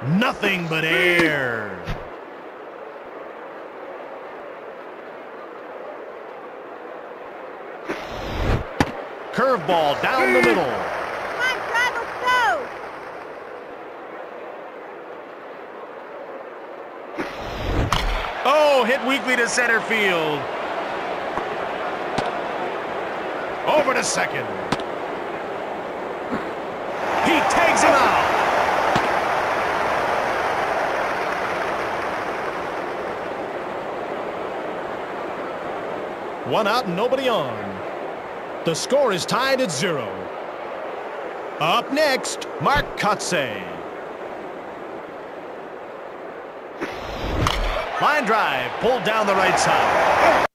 Nothing but air. Curveball down the middle. Come on, Drive, let's go. Oh, hit weakly to center field. Over to second. He tags him out. One out and nobody on. The score is tied at 0. Up next, Mark Kotze. Line drive, pulled down the right side.